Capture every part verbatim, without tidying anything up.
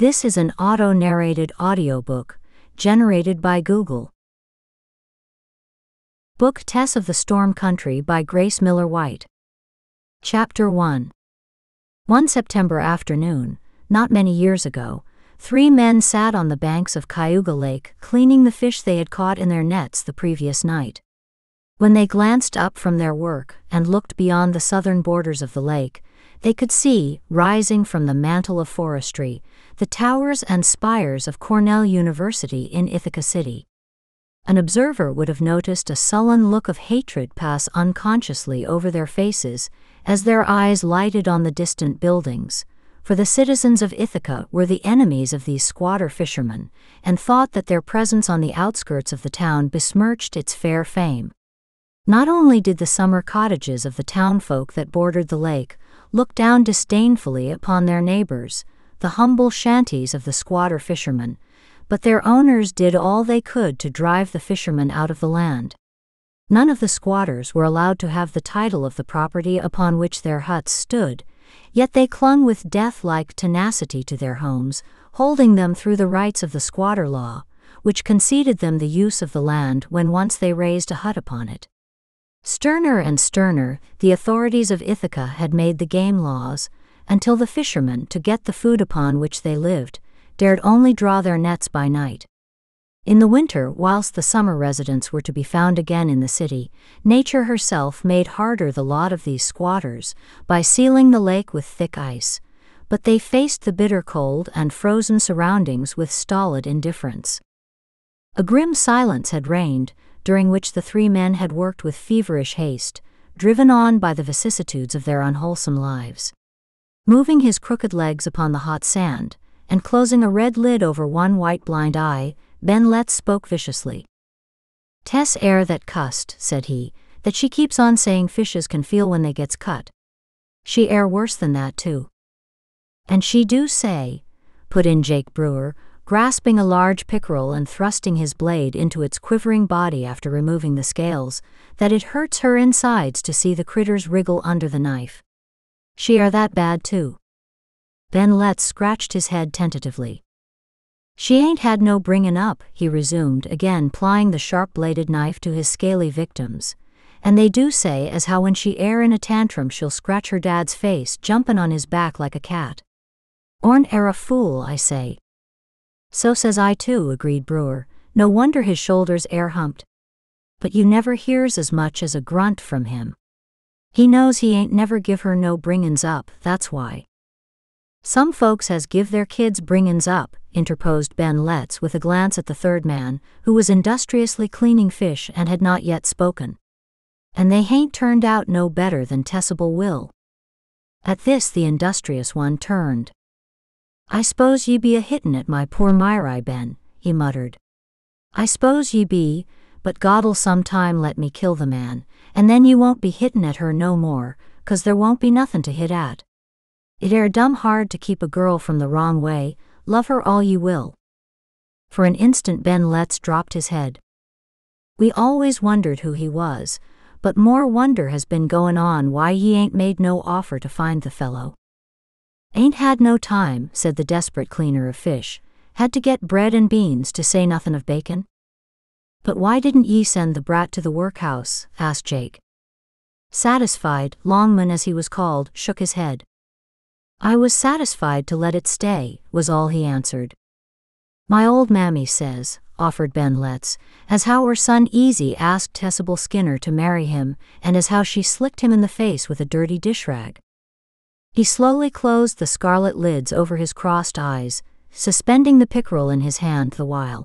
This is an auto-narrated audiobook, generated by Google. Book Tess of the Storm Country by Grace Miller White. Chapter one. One September afternoon, not many years ago, three men sat on the banks of Cayuga Lake cleaning the fish they had caught in their nets the previous night. When they glanced up from their work and looked beyond the southern borders of the lake, they could see, rising from the mantle of forestry, the towers and spires of Cornell University in Ithaca City. An observer would have noticed a sullen look of hatred pass unconsciously over their faces as their eyes lighted on the distant buildings, for the citizens of Ithaca were the enemies of these squatter fishermen, and thought that their presence on the outskirts of the town besmirched its fair fame. Not only did the summer cottages of the townfolk that bordered the lake look down disdainfully upon their neighbors, the humble shanties of the squatter fishermen, but their owners did all they could to drive the fishermen out of the land. None of the squatters were allowed to have the title of the property upon which their huts stood, yet they clung with death-like tenacity to their homes, holding them through the rights of the squatter law, which conceded them the use of the land when once they raised a hut upon it. Sterner and sterner, the authorities of Ithaca had made the game laws, until the fishermen, to get the food upon which they lived, dared only draw their nets by night. In the winter, whilst the summer residents were to be found again in the city, nature herself made harder the lot of these squatters by sealing the lake with thick ice, but they faced the bitter cold and frozen surroundings with stolid indifference. A grim silence had reigned, during which the three men had worked with feverish haste, driven on by the vicissitudes of their unwholesome lives. Moving his crooked legs upon the hot sand, and closing a red lid over one white blind eye, Ben Letts spoke viciously. "Tess air that cussed," said he, "that she keeps on saying fishes can feel when they gets cut. She air worse than that too." "And she do say," put in Jake Brewer, grasping a large pickerel and thrusting his blade into its quivering body after removing the scales, "that it hurts her insides to see the critters wriggle under the knife. She are that bad too." Ben Letts scratched his head tentatively. "She ain't had no bringin' up," he resumed, again plying the sharp-bladed knife to his scaly victims, "and they do say as how when she air in a tantrum she'll scratch her dad's face jumpin' on his back like a cat. Orn air a fool, I say." "So says I too," agreed Brewer. "No wonder his shoulders air humped. But you never hears as much as a grunt from him. He knows he ain't never give her no bringin's up, that's why." "Some folks has give their kids bringin's up," interposed Ben Letts with a glance at the third man, who was industriously cleaning fish and had not yet spoken. "And they hain't turned out no better than Tessable will." At this the industrious one turned. "I s'pose ye be a hittin' at my poor Myri, Ben," he muttered. "I s'pose ye be, but God'll some time let me kill the man, and then ye won't be hittin' at her no more, 'cause there won't be nothin' to hit at. It air dumb hard to keep a girl from the wrong way, love her all ye will." For an instant Ben Letts dropped his head. "We always wondered who he was, but more wonder has been goin' on why ye ain't made no offer to find the fellow." "Ain't had no time," said the desperate cleaner of fish. "Had to get bread and beans, to say nothin' of bacon." "But why didn't ye send the brat to the workhouse?" asked Jake. Satisfied, Longman as he was called, shook his head. "I was satisfied to let it stay," was all he answered. "My old mammy says," offered Ben Letts, "as how her son Easy asked Tessable Skinner to marry him, and as how she slicked him in the face with a dirty dish rag." He slowly closed the scarlet lids over his crossed eyes, suspending the pickerel in his hand the while.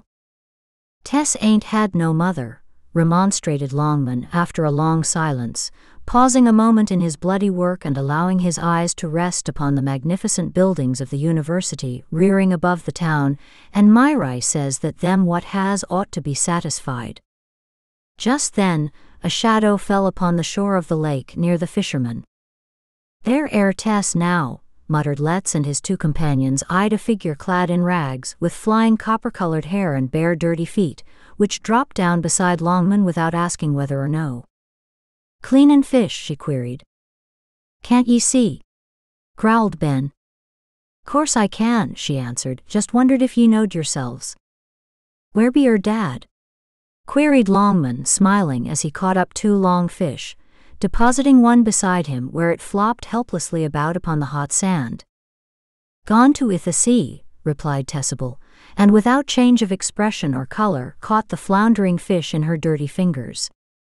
"Tess ain't had no mother," remonstrated Longman after a long silence, pausing a moment in his bloody work and allowing his eyes to rest upon the magnificent buildings of the university rearing above the town, "and Myri says that them what has ought to be satisfied." Just then, a shadow fell upon the shore of the lake near the fishermen. "There air Tess now," muttered Letts, and his two companions eyed a figure clad in rags, with flying copper-colored hair and bare dirty feet, which dropped down beside Longman without asking whether or no. "Cleanin' fish?" she queried. "Can't ye see?" growled Ben. "Course I can," she answered. "Just wondered if ye knowed yourselves." "Where be your dad?" queried Longman, smiling as he caught up two long fish, depositing one beside him where it flopped helplessly about upon the hot sand. "Gone to i' the sea," replied Tessable, and without change of expression or color caught the floundering fish in her dirty fingers.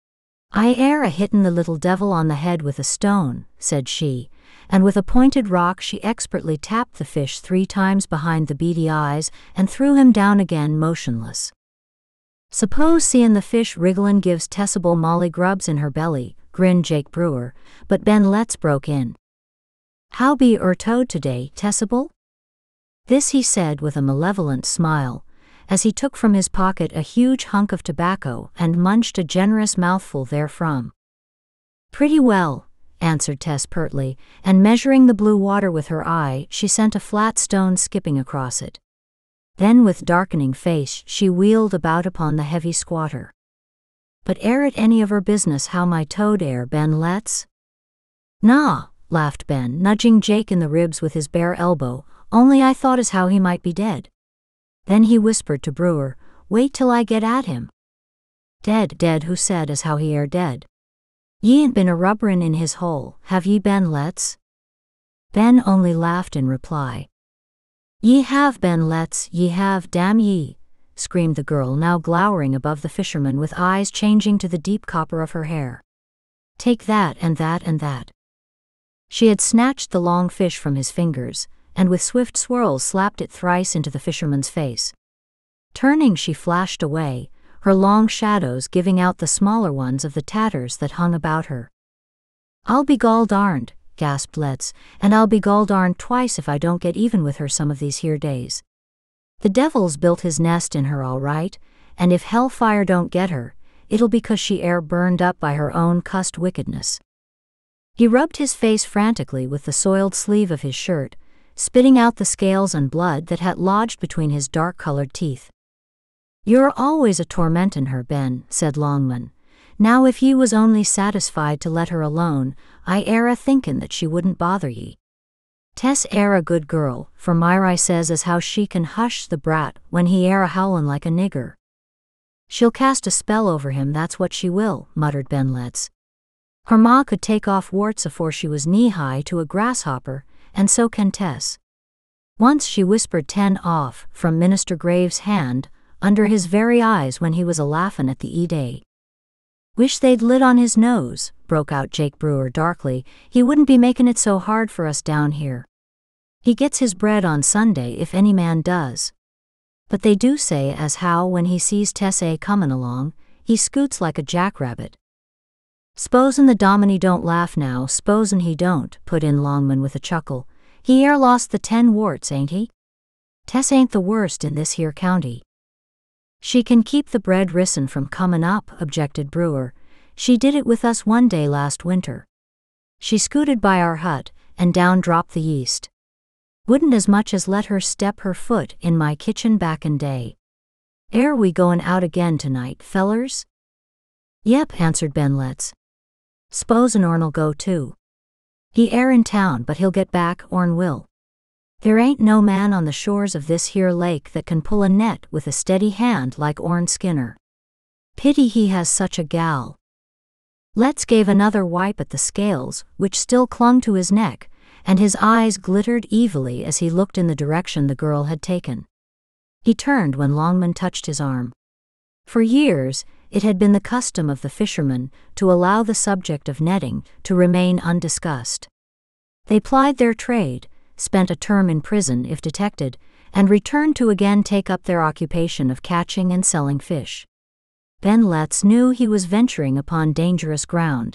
"I air a hittin' the little devil on the head with a stone," said she, and with a pointed rock she expertly tapped the fish three times behind the beady eyes and threw him down again motionless. "Suppose seein' the fish wrigglin' gives Tessable molly grubs in her belly," grinned Jake Brewer, but Ben Letts broke in. "How be ur toad today, Tessable?" This he said with a malevolent smile, as he took from his pocket a huge hunk of tobacco and munched a generous mouthful therefrom. "Pretty well," answered Tess pertly, and measuring the blue water with her eye, she sent a flat stone skipping across it. Then with darkening face she wheeled about upon the heavy squatter. "But air it any of her business how my toad air, Ben Letts?" "Nah," laughed Ben, nudging Jake in the ribs with his bare elbow, "only I thought as how he might be dead." Then he whispered to Brewer, "Wait till I get at him." "Dead, dead, who said as how he air dead? Ye ain't been a rubberin' in his hole, have ye, Ben Letts?" Ben only laughed in reply. "Ye have, Ben Letts, ye have, damn ye," screamed the girl, now glowering above the fisherman with eyes changing to the deep copper of her hair. "Take that and that and that." She had snatched the long fish from his fingers, and with swift swirls slapped it thrice into the fisherman's face. Turning, she flashed away, her long shadows giving out the smaller ones of the tatters that hung about her. "I'll be gall darned," gasped Letts, "and I'll be gall darned twice if I don't get even with her some of these here days. The devil's built his nest in her all right, and if hellfire don't get her, it'll be 'cause she air burned up by her own cussed wickedness." He rubbed his face frantically with the soiled sleeve of his shirt, spitting out the scales and blood that had lodged between his dark-colored teeth. "You're always a tormentin' her, Ben," said Longman. "Now if ye was only satisfied to let her alone, I air a thinkin' that she wouldn't bother ye. Tess air a good girl, for Myri says as how she can hush the brat when he air a howlin' like a nigger." "She'll cast a spell over him, that's what she will," muttered Ben Letts. "Her ma could take off warts afore she was knee-high to a grasshopper, and so can Tess. Once she whispered ten off from Minister Graves' hand under his very eyes when he was a-laughin' at the E-Day." "Wish they'd lit on his nose," broke out Jake Brewer darkly. "He wouldn't be making it so hard for us down here. He gets his bread on Sunday if any man does. But they do say as how when he sees Tess a comin' along, he scoots like a jackrabbit." "S'posen the Dominie don't laugh now, s'posen he don't," put in Longman with a chuckle. "He air lost the ten warts, ain't he? Tess ain't the worst in this here county." "She can keep the bread rissin' from comin' up," objected Brewer. "She did it with us one day last winter. She scooted by our hut, and down dropped the yeast. Wouldn't as much as let her step her foot in my kitchen backin' day. Air we goin' out again tonight, fellers?" "Yep," answered Ben Letts. "S'posen Orn'll go too. He air in town, but he'll get back, Orn will. There ain't no man on the shores of this here lake that can pull a net with a steady hand like Orn Skinner. Pity he has such a gal." Letts gave another wipe at the scales, which still clung to his neck, and his eyes glittered evilly as he looked in the direction the girl had taken. He turned when Longman touched his arm. For years, it had been the custom of the fishermen to allow the subject of netting to remain undiscussed. They plied their trade, spent a term in prison if detected, and returned to again take up their occupation of catching and selling fish. Ben Letts knew he was venturing upon dangerous ground.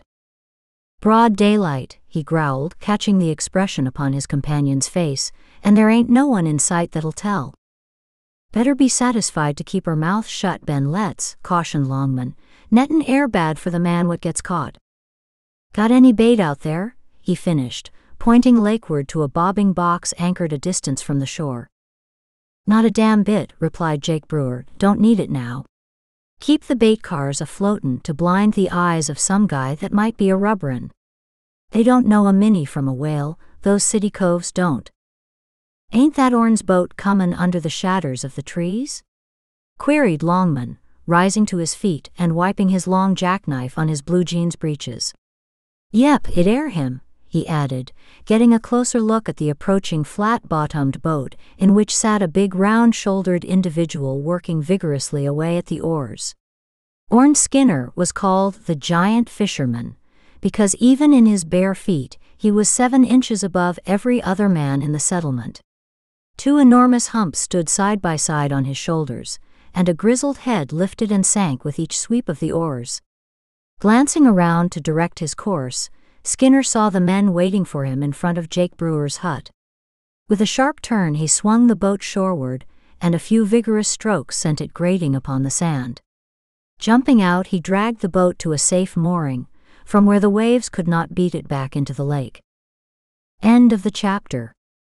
"Broad daylight," he growled, catching the expression upon his companion's face, "and there ain't no one in sight that'll tell." "Better be satisfied to keep her mouth shut, Ben Letts," cautioned Longman. "Nettin' air bad for the man what gets caught." "Got any bait out there?" he finished, pointing lakeward to a bobbing box anchored a distance from the shore. "Not a damn bit," replied Jake Brewer. "Don't need it now. Keep the bait cars a-floatin' to blind the eyes of some guy that might be a rubberin'. They don't know a minnie from a whale, those city coves don't." "Ain't that Orn's boat comin' under the shadders of the trees?" queried Longman, rising to his feet and wiping his long jackknife on his blue jeans breeches. "Yep, it air him," he added, getting a closer look at the approaching flat-bottomed boat in which sat a big round-shouldered individual working vigorously away at the oars. Orn Skinner was called the Giant Fisherman, because even in his bare feet he was seven inches above every other man in the settlement. Two enormous humps stood side by side on his shoulders, and a grizzled head lifted and sank with each sweep of the oars. Glancing around to direct his course, Skinner saw the men waiting for him in front of Jake Brewer's hut. With a sharp turn he swung the boat shoreward, and a few vigorous strokes sent it grating upon the sand. Jumping out, he dragged the boat to a safe mooring, from where the waves could not beat it back into the lake. End of the chapter.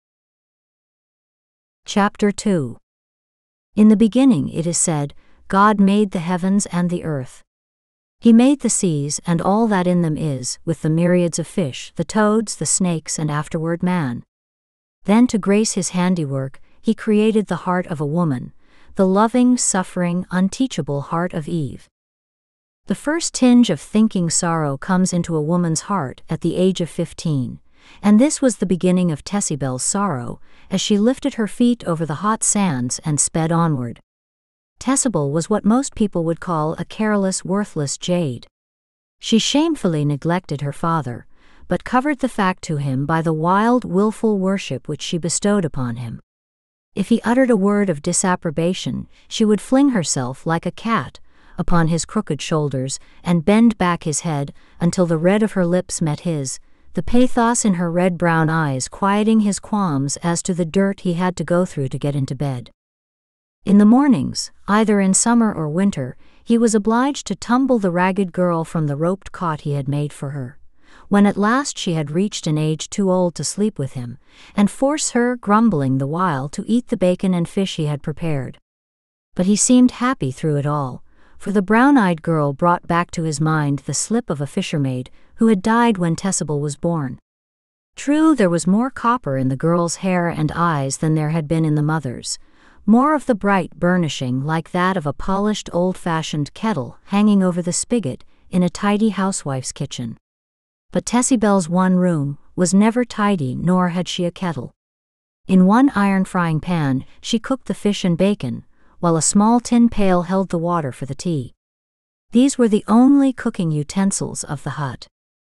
Chapter two. In the beginning, it is said, God made the heavens and the earth. He made the seas and all that in them is, with the myriads of fish, the toads, the snakes, and afterward man. Then to grace his handiwork, he created the heart of a woman, the loving, suffering, unteachable heart of Eve. The first tinge of thinking sorrow comes into a woman's heart at the age of fifteen, and this was the beginning of Tessibel's sorrow, as she lifted her feet over the hot sands and sped onward. Tessibel was what most people would call a careless, worthless jade. She shamefully neglected her father, but covered the fact to him by the wild, willful worship which she bestowed upon him. If he uttered a word of disapprobation, she would fling herself like a cat upon his crooked shoulders and bend back his head until the red of her lips met his, the pathos in her red-brown eyes quieting his qualms as to the dirt he had to go through to get into bed. In the mornings, either in summer or winter, he was obliged to tumble the ragged girl from the roped cot he had made for her, when at last she had reached an age too old to sleep with him, and force her, grumbling the while, to eat the bacon and fish he had prepared. But he seemed happy through it all, for the brown-eyed girl brought back to his mind the slip of a fishermaid who had died when Tessibel was born. True, there was more copper in the girl's hair and eyes than there had been in the mother's, more of the bright burnishing like that of a polished old-fashioned kettle hanging over the spigot in a tidy housewife's kitchen. But Tessibel's one room was never tidy, nor had she a kettle. In one iron frying pan she cooked the fish and bacon, while a small tin pail held the water for the tea. These were the only cooking utensils of the hut.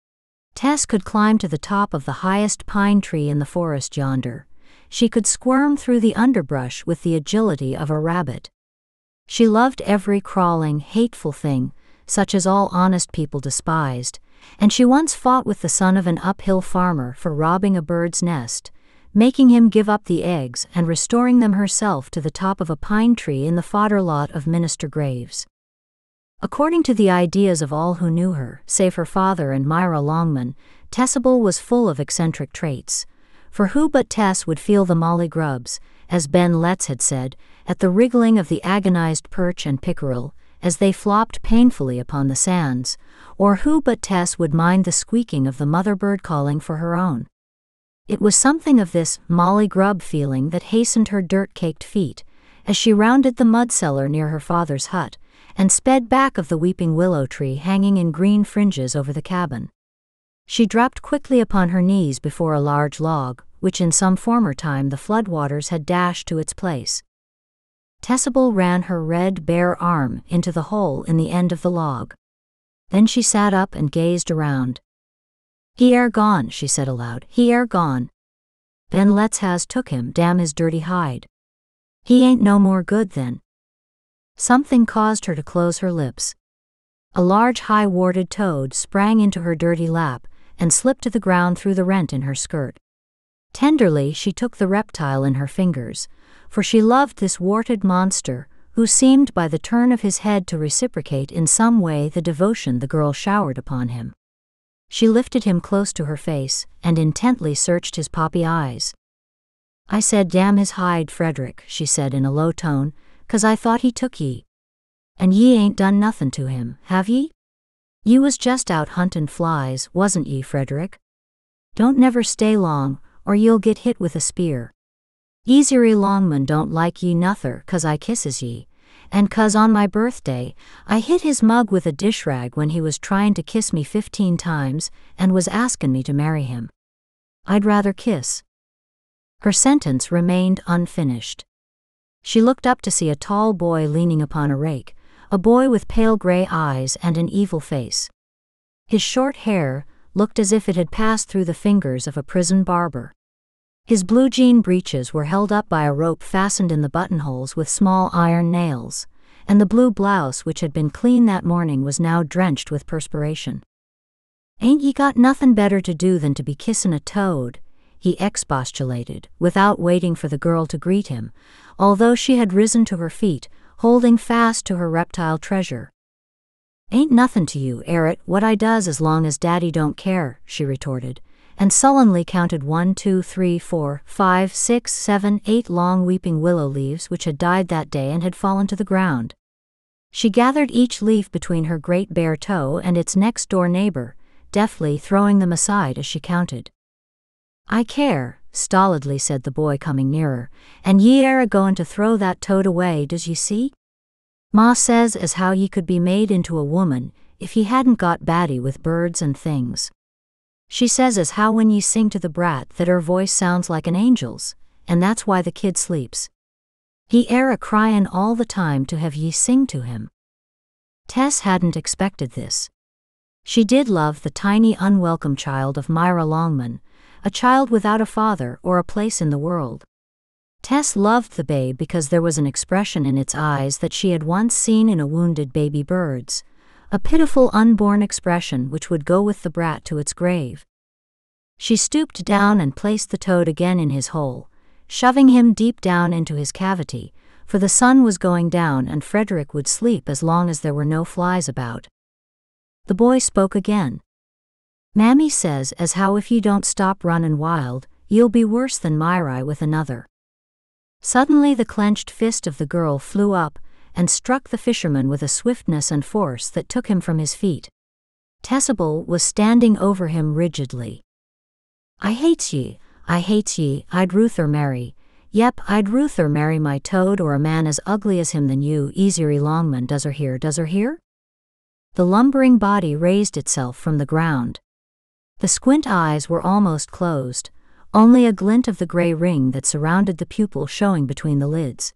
Tess could climb to the top of the highest pine tree in the forest yonder. She could squirm through the underbrush with the agility of a rabbit. She loved every crawling, hateful thing, such as all honest people despised, and she once fought with the son of an uphill farmer for robbing a bird's nest, making him give up the eggs and restoring them herself to the top of a pine tree in the fodder lot of Minister Graves. According to the ideas of all who knew her, save her father and Myra Longman, Tessibel was full of eccentric traits. For who but Tess would feel the molly grubs, as Ben Letts had said, at the wriggling of the agonized perch and pickerel, as they flopped painfully upon the sands, or who but Tess would mind the squeaking of the mother bird calling for her own? It was something of this molly grub feeling that hastened her dirt-caked feet, as she rounded the mud cellar near her father's hut, and sped back of the weeping willow tree hanging in green fringes over the cabin. She dropped quickly upon her knees before a large log, which in some former time the floodwaters had dashed to its place. Tessibel ran her red, bare arm into the hole in the end of the log. Then she sat up and gazed around. "He air gone," she said aloud. "He air gone. Ben Letts has took him, damn his dirty hide. He ain't no more good then." Something caused her to close her lips. A large high-warded toad sprang into her dirty lap and slipped to the ground through the rent in her skirt. Tenderly she took the reptile in her fingers, for she loved this warted monster, who seemed by the turn of his head to reciprocate in some way the devotion the girl showered upon him. She lifted him close to her face and intently searched his poppy eyes. "I said damn his hide, Frederick," she said in a low tone, "'cause I thought he took ye. And ye ain't done nothin' to him, have ye? Ye was just out huntin' flies, wasn't ye, Frederick? Don't never stay long, or ye'll get hit with a spear." Easery Longman don't like ye nother 'cause I kisses ye, and 'cause on my birthday, I hit his mug with a dish rag when he was tryin' to kiss me fifteen times and was askin' me to marry him. I'd rather kiss. Her sentence remained unfinished. She looked up to see a tall boy leaning upon a rake, a boy with pale gray eyes and an evil face. His short hair looked as if it had passed through the fingers of a prison barber. His blue jean breeches were held up by a rope fastened in the buttonholes with small iron nails, and the blue blouse which had been clean that morning was now drenched with perspiration. "Ain't ye got nothin' better to do than to be kissin' a toad?" he expostulated, without waiting for the girl to greet him, although she had risen to her feet, holding fast to her reptile treasure. "Ain't nothin' to you, air it, what I does as long as Daddy don't care," she retorted, and sullenly counted one, two, three, four, five, six, seven, eight long weeping willow leaves which had died that day and had fallen to the ground. She gathered each leaf between her great bare toe and its next-door neighbor, deftly throwing them aside as she counted. "I care," stolidly said the boy, coming nearer, "and ye air a-goin' to throw that toad away, does ye see? Ma says as how ye could be made into a woman if ye hadn't got batty with birds and things. She says as how when ye sing to the brat that her voice sounds like an angel's, and that's why the kid sleeps. He air a-cryin' all the time to have ye sing to him." Tess hadn't expected this. She did love the tiny unwelcome child of Myra Longman, a child without a father or a place in the world. Tess loved the babe because there was an expression in its eyes that she had once seen in a wounded baby bird's, a pitiful unborn expression which would go with the brat to its grave. She stooped down and placed the toad again in his hole, shoving him deep down into his cavity, for the sun was going down and Frederick would sleep as long as there were no flies about. The boy spoke again. "Mammy says as how if you don't stop runnin' wild, you'll be worse than Myri with another." Suddenly the clenched fist of the girl flew up and struck the fisherman with a swiftness and force that took him from his feet. Tessable was standing over him rigidly. "I hates ye, I hates ye, I'd ruther marry, yep, I'd ruther marry my toad or a man as ugly as him than you, Easery Longman, does her hear, does her hear?" The lumbering body raised itself from the ground. The squint eyes were almost closed, only a glint of the gray ring that surrounded the pupil showing between the lids.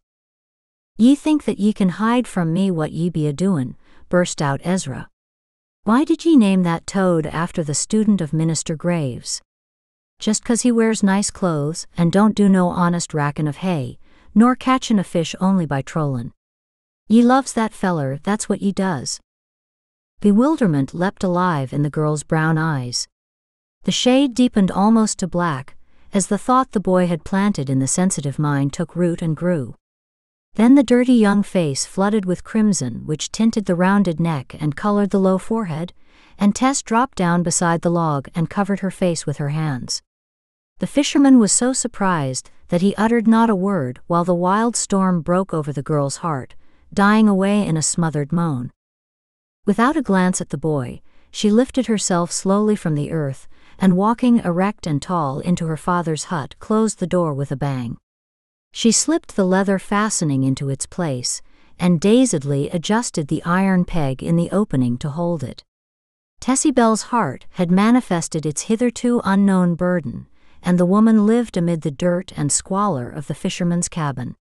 "Ye think that ye can hide from me what ye be a-doin'," burst out Ezra. "Why did ye name that toad after the student of Minister Graves? Just 'cause he wears nice clothes and don't do no honest rackin' of hay, nor catchin' a fish only by trollin'. Ye loves that feller, that's what ye does." Bewilderment leapt alive in the girl's brown eyes. The shade deepened almost to black, as the thought the boy had planted in the sensitive mind took root and grew. Then the dirty young face flooded with crimson which tinted the rounded neck and colored the low forehead, and Tess dropped down beside the log and covered her face with her hands. The fisherman was so surprised that he uttered not a word while the wild storm broke over the girl's heart, dying away in a smothered moan. Without a glance at the boy, she lifted herself slowly from the earth, and walking erect and tall into her father's hut closed the door with a bang. She slipped the leather fastening into its place, and dazedly adjusted the iron peg in the opening to hold it. Tessibel's heart had manifested its hitherto unknown burden, and the woman lived amid the dirt and squalor of the fisherman's cabin.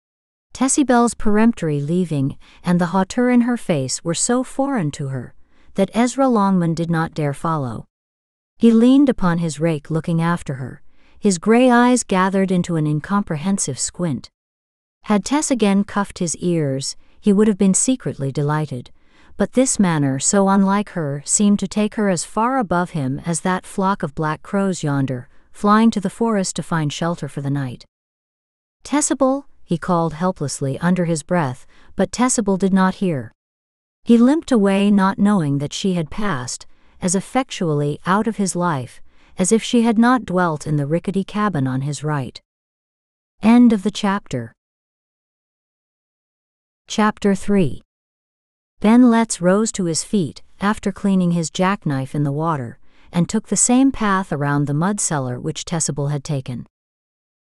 Tessibel's peremptory leaving and the hauteur in her face were so foreign to her that Ezra Longman did not dare follow. He leaned upon his rake looking after her, his gray eyes gathered into an incomprehensive squint. Had Tess again cuffed his ears, he would have been secretly delighted, but this manner so unlike her seemed to take her as far above him as that flock of black crows yonder, flying to the forest to find shelter for the night. "Tessable," he called helplessly under his breath, but Tessable did not hear. He limped away, not knowing that she had passed as effectually out of his life as if she had not dwelt in the rickety cabin on his right. End of the chapter. Chapter three. Ben Letts rose to his feet after cleaning his jackknife in the water, and took the same path around the mud cellar which Tessable had taken.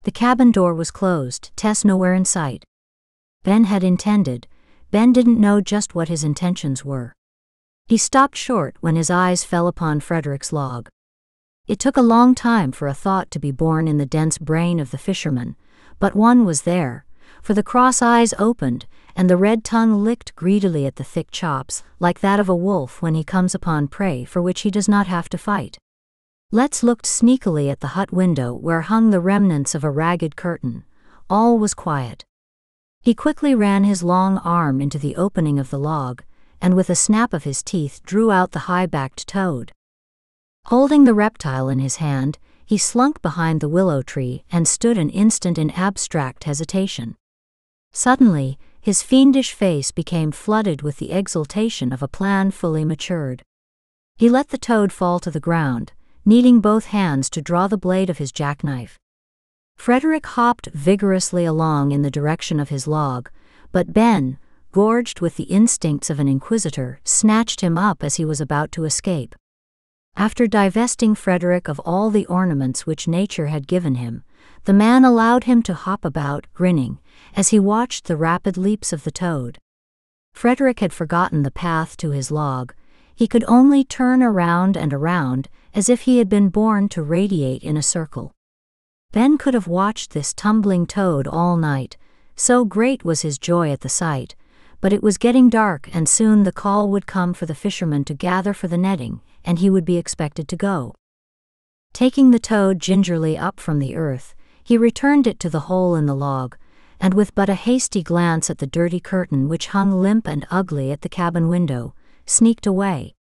The cabin door was closed, Tess nowhere in sight. Ben had intended, Ben didn't know just what his intentions were. He stopped short when his eyes fell upon Frederick's log. It took a long time for a thought to be born in the dense brain of the fisherman, but one was there, for the cross eyes opened, and the red tongue licked greedily at the thick chops, like that of a wolf when he comes upon prey for which he does not have to fight. Letts looked sneakily at the hut window where hung the remnants of a ragged curtain. All was quiet. He quickly ran his long arm into the opening of the log, and with a snap of his teeth drew out the high-backed toad. Holding the reptile in his hand, he slunk behind the willow tree and stood an instant in abstract hesitation. Suddenly, his fiendish face became flooded with the exultation of a plan fully matured. He let the toad fall to the ground, needing both hands to draw the blade of his jackknife. Frederick hopped vigorously along in the direction of his log, but Ben, gorged with the instincts of an inquisitor, snatched him up as he was about to escape. After divesting Frederick of all the ornaments which nature had given him, the man allowed him to hop about, grinning, as he watched the rapid leaps of the toad. Frederick had forgotten the path to his log. He could only turn around and around, as if he had been born to radiate in a circle. Ben could have watched this tumbling toad all night, so great was his joy at the sight, but it was getting dark and soon the call would come for the fisherman to gather for the netting, and he would be expected to go. Taking the toad gingerly up from the earth, he returned it to the hole in the log, and with but a hasty glance at the dirty curtain which hung limp and ugly at the cabin window, sneaked away.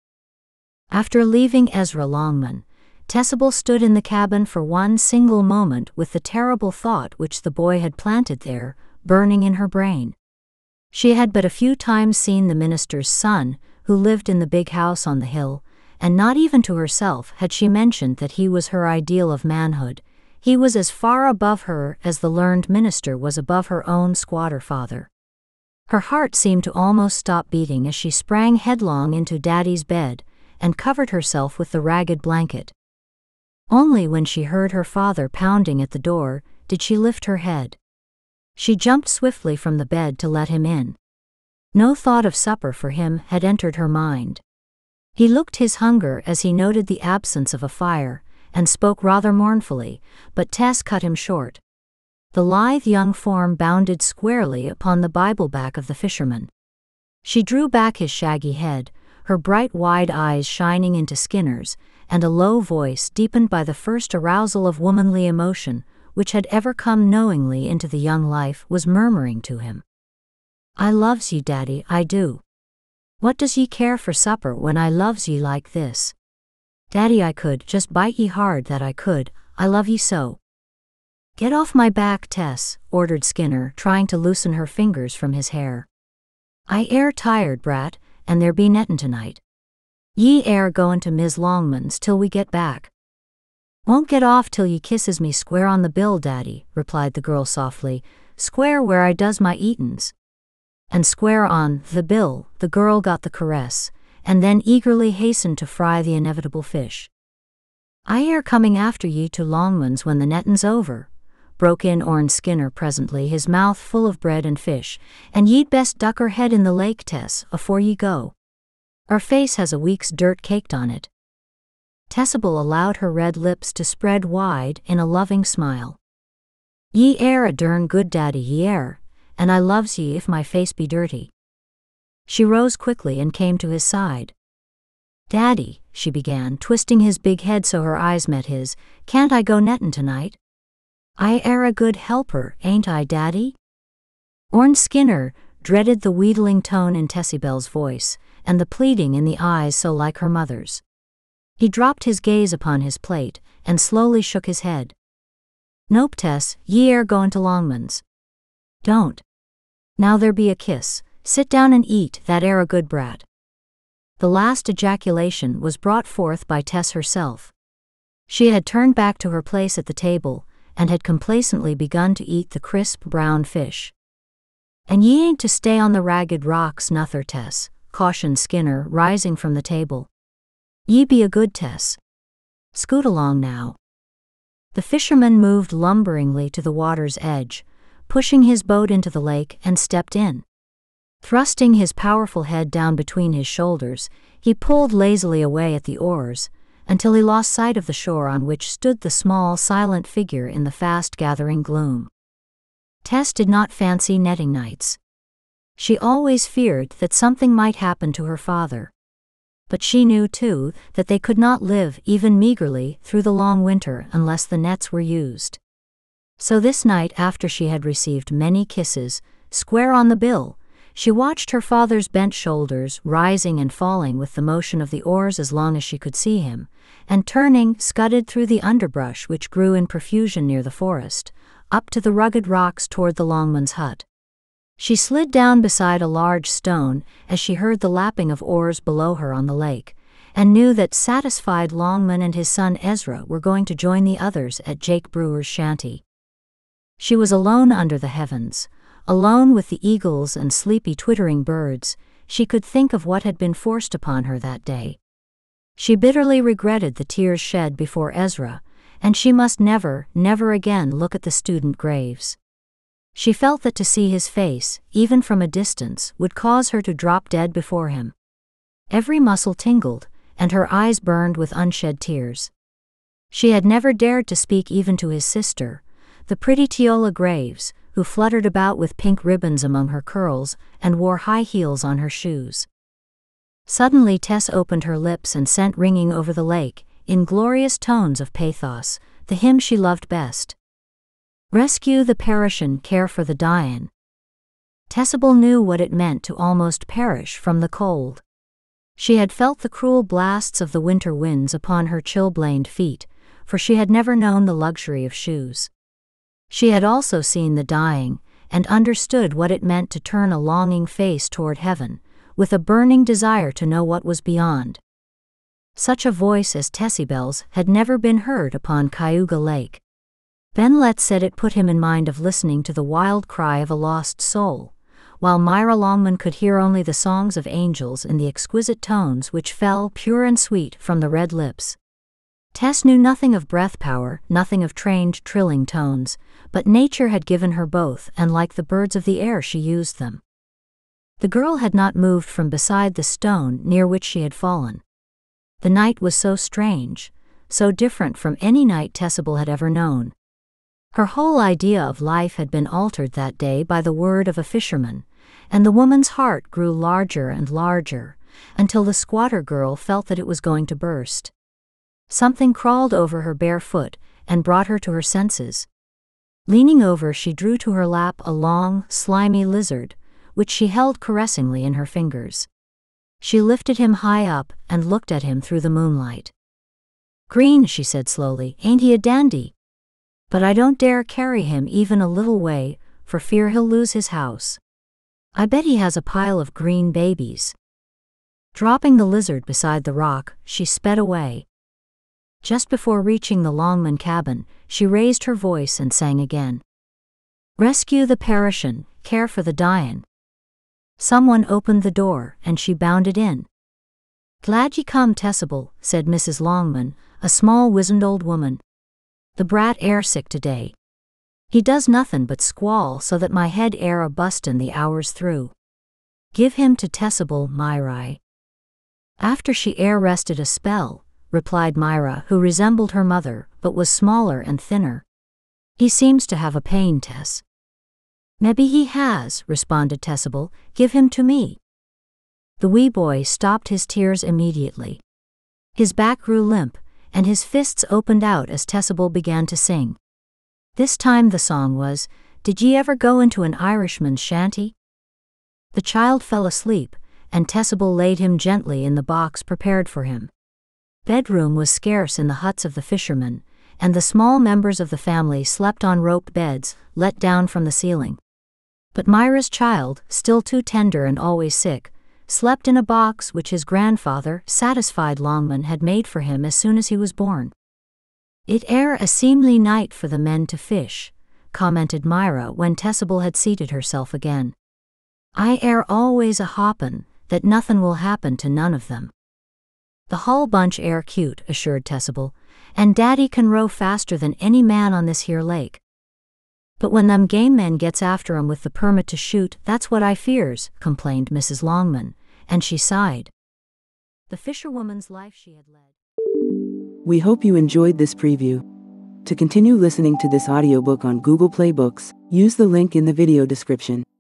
After leaving Ezra Longman, Tessable stood in the cabin for one single moment with the terrible thought which the boy had planted there, burning in her brain. She had but a few times seen the minister's son, who lived in the big house on the hill, and not even to herself had she mentioned that he was her ideal of manhood. He was as far above her as the learned minister was above her own squatter father. Her heart seemed to almost stop beating as she sprang headlong into Daddy's bed and covered herself with the ragged blanket. Only when she heard her father pounding at the door did she lift her head. She jumped swiftly from the bed to let him in. No thought of supper for him had entered her mind. He looked his hunger as he noted the absence of a fire, and spoke rather mournfully, but Tess cut him short. The lithe young form bounded squarely upon the Bible back of the fisherman. She drew back his shaggy head, her bright wide eyes shining into Skinner's, and a low voice deepened by the first arousal of womanly emotion, which had ever come knowingly into the young life, was murmuring to him. "I loves ye, Daddy, I do. What does ye care for supper when I loves ye like this? Daddy, I could just bite ye hard, that I could, I love ye so." "Get off my back, Tess," ordered Skinner, trying to loosen her fingers from his hair. "I air tired, brat, and there be nettin' tonight. Ye air goin' to Miz Longman's till we get back." "Won't get off till ye kisses me square on the bill, Daddy," replied the girl softly, "square where I does my eatin's." And square on the bill, the girl got the caress, and then eagerly hastened to fry the inevitable fish. "I air coming after ye to Longman's when the nettin's over," broke in Orn Skinner presently, his mouth full of bread and fish, "and ye'd best duck her head in the lake, Tess, afore ye go. Her face has a week's dirt caked on it." Tessable allowed her red lips to spread wide in a loving smile. "Ye air a dern good daddy, ye air, and I loves ye if my face be dirty." She rose quickly and came to his side. "Daddy," she began, twisting his big head so her eyes met his, "can't I go nettin' tonight? I air a good helper, ain't I, Daddy?" Orn Skinner dreaded the wheedling tone in Tessibel's voice, and the pleading in the eyes so like her mother's. He dropped his gaze upon his plate, and slowly shook his head. "Nope, Tess, ye air goin' to Longman's. Don't. Now there be a kiss, sit down and eat, that air a good brat." The last ejaculation was brought forth by Tess herself. She had turned back to her place at the table, and had complacently begun to eat the crisp brown fish. "And ye ain't to stay on the ragged rocks, nuther, Tess," cautioned Skinner, rising from the table. "Ye be a good Tess. Scoot along now." The fisherman moved lumberingly to the water's edge, pushing his boat into the lake, and stepped in. Thrusting his powerful head down between his shoulders, he pulled lazily away at the oars, until he lost sight of the shore on which stood the small, silent figure in the fast-gathering gloom. Tess did not fancy netting nights. She always feared that something might happen to her father. But she knew, too, that they could not live even meagerly through the long winter unless the nets were used. So this night, after she had received many kisses, square on the bill, she watched her father's bent shoulders rising and falling with the motion of the oars as long as she could see him, and turning, scudded through the underbrush which grew in profusion near the forest, up to the rugged rocks toward the Longman's hut. She slid down beside a large stone as she heard the lapping of oars below her on the lake, and knew that satisfied Longman and his son Ezra were going to join the others at Jake Brewer's shanty. She was alone under the heavens, alone with the eagles and sleepy twittering birds. She could think of what had been forced upon her that day. She bitterly regretted the tears shed before Ezra, and she must never, never again look at the student graves. She felt that to see his face, even from a distance, would cause her to drop dead before him. Every muscle tingled, and her eyes burned with unshed tears. She had never dared to speak even to his sister, the pretty Teola Graves, who fluttered about with pink ribbons among her curls and wore high heels on her shoes. Suddenly Tess opened her lips and sent ringing over the lake, in glorious tones of pathos, the hymn she loved best. Rescue the perishin', care for the dyin'. Tessable knew what it meant to almost perish from the cold. She had felt the cruel blasts of the winter winds upon her chilblained feet, for she had never known the luxury of shoes. She had also seen the dying, and understood what it meant to turn a longing face toward heaven, with a burning desire to know what was beyond. Such a voice as Tessibel's had never been heard upon Cayuga Lake. Ben Lett said it put him in mind of listening to the wild cry of a lost soul, while Myra Longman could hear only the songs of angels in the exquisite tones which fell pure and sweet from the red lips. Tess knew nothing of breath power, nothing of trained trilling tones, but nature had given her both, and like the birds of the air she used them. The girl had not moved from beside the stone near which she had fallen. The night was so strange, so different from any night Tessable had ever known. Her whole idea of life had been altered that day by the word of a fisherman, and the woman's heart grew larger and larger, until the squatter girl felt that it was going to burst. Something crawled over her bare foot and brought her to her senses. Leaning over, she drew to her lap a long, slimy lizard, which she held caressingly in her fingers. She lifted him high up and looked at him through the moonlight. "Green," she said slowly, "ain't he a dandy? But I don't dare carry him even a little way, for fear he'll lose his house. I bet he has a pile of green babies." Dropping the lizard beside the rock, she sped away. Just before reaching the Longman cabin, she raised her voice and sang again. "Rescue the perishin', care for the dyin'." Someone opened the door, and she bounded in. "Glad ye come, Tessable," said Missus Longman, a small wizened old woman. "The brat air sick today. He does nothin' but squall so that my head air a bustin' the hours through. Give him to Tessable, Myra." "After she air rested a spell," replied Myra, who resembled her mother, but was smaller and thinner. "He seems to have a pain, Tess." "Maybe he has," responded Tessable. "Give him to me." The wee boy stopped his tears immediately. His back grew limp, and his fists opened out as Tessable began to sing. This time the song was, "Did ye ever go into an Irishman's shanty?" The child fell asleep, and Tessable laid him gently in the box prepared for him. Bedroom was scarce in the huts of the fishermen, and the small members of the family slept on rope beds, let down from the ceiling. But Myra's child, still too tender and always sick, slept in a box which his grandfather, satisfied Longman, had made for him as soon as he was born. "It air a seemly night for the men to fish," commented Myra when Tessable had seated herself again. "I air always a hoppin' that nothin' will happen to none of them." "The hull bunch air cute," assured Tessable, and Daddy can row faster than any man on this here lake. But when them game men gets after 'em with the permit to shoot, that's what I fears," complained Missus Longman, and she sighed. The fisherwoman's life she had led. We hope you enjoyed this preview. To continue listening to this audiobook on Google Play Books, use the link in the video description.